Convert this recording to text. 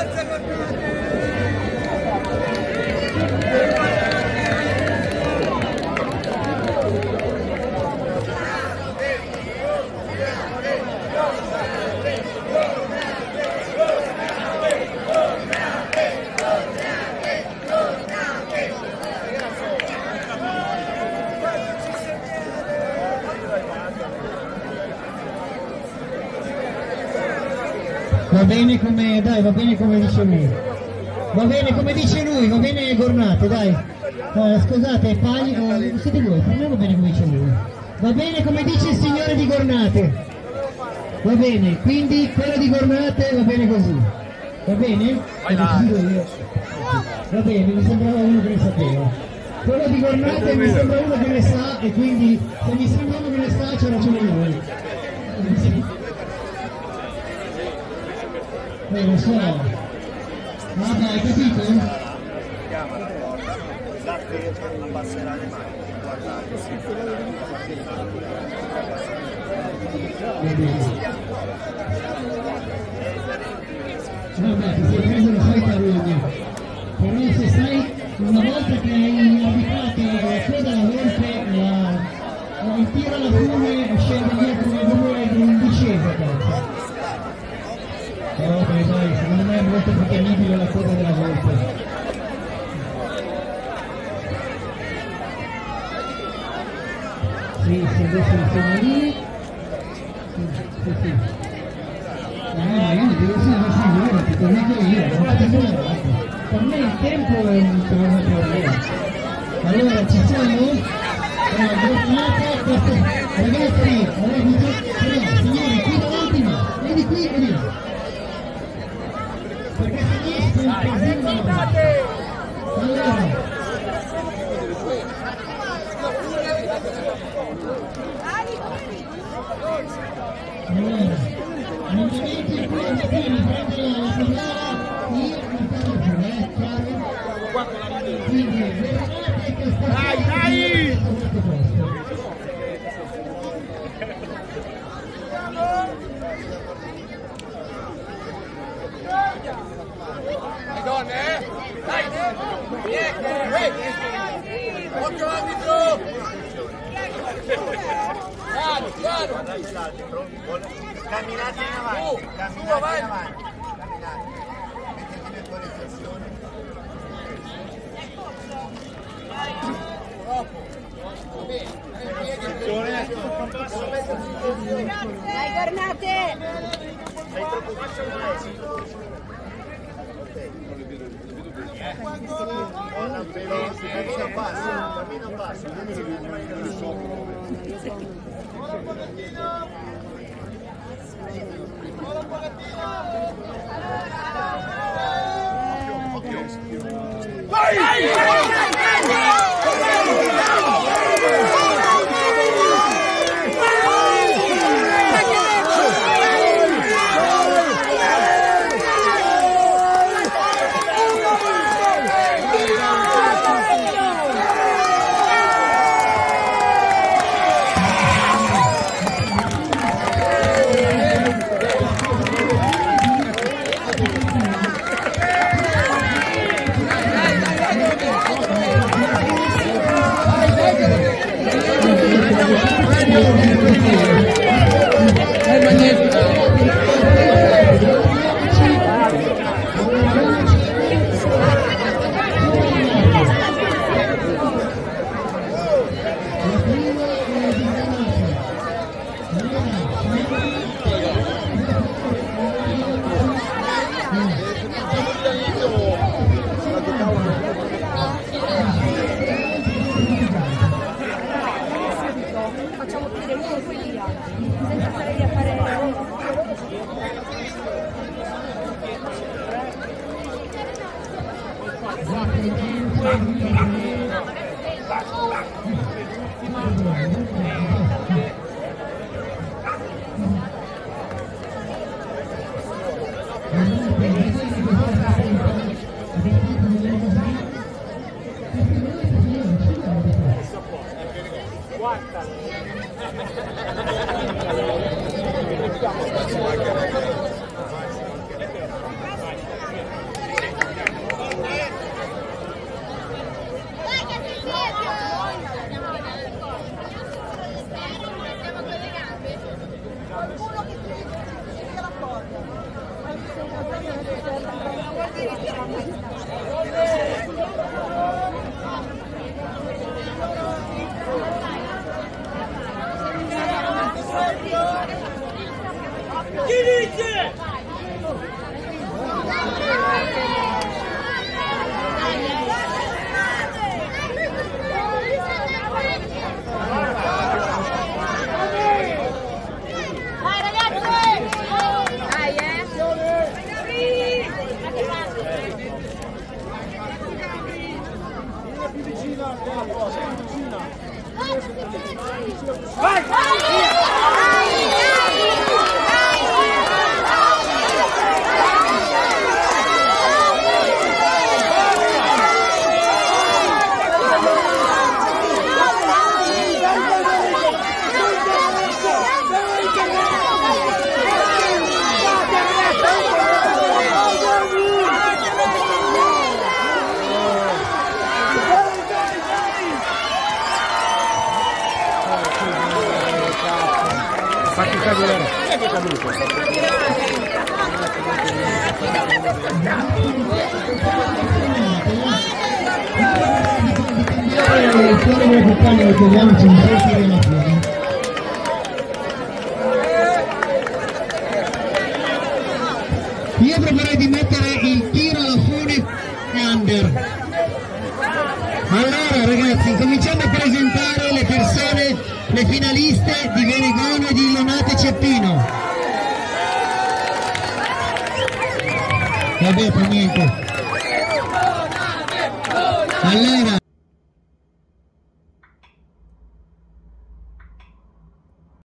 Va bene come, dai, va bene come dice lui. Va bene come dice lui, va bene Gornate, dai. Scusate, Pagli, siete voi, prendiamo bene come dice lui. Va bene come dice il signore di Gornate. Va bene, quindi quello di Gornate va bene così. Va bene? Va bene, mi sembrava uno che ne sapeva. Quello di Gornate mi sembra uno che ne sa e quindi se mi sembra uno che ne sa c'ha ragione lui. Lo so. Vabbè, hai capito? Da fermo, abbasserà le mani, guardate. Vabbè, ti sei preso la solita rugna. Però se sai, una volta che hai abitato la coda alla volpe, il tiro alla fune scende via come due in discesa, penso. Dai, secondo me è molto più temibile la coda della volpe. Sì, se adesso il sono lì. Sì. No, io non devo essere sicuro, ti tornato io, non fate nulla. Per me il tempo è un problema. Allora, ci siamo? Ragazzi, signori, qui davanti no, vedi qui, vedi. Perché se riesco un casino... Allora... non dimentichi il primo prima, prendere la segnale, io mi parlo più, chiaro? Quindi, vedete che sta... Dai! Donne, dai! Occhio arbitro! Piano! Camminate in avanti, camminate in avanti, camminate. Mettete in autorizzazione. Dai, Gornate! Sei troppo basso, cammino passo. Facciamo chiudere uno poi via, senza stare lì a fare... Fatti cadere. È che è caduto. Io proporrei di mettere il tiro alla fune under. Allora ragazzi, incominciamo a presentare le persone, le finaliste di Venegono e di Lonate Ceppino. Vabbè, fa niente. Allora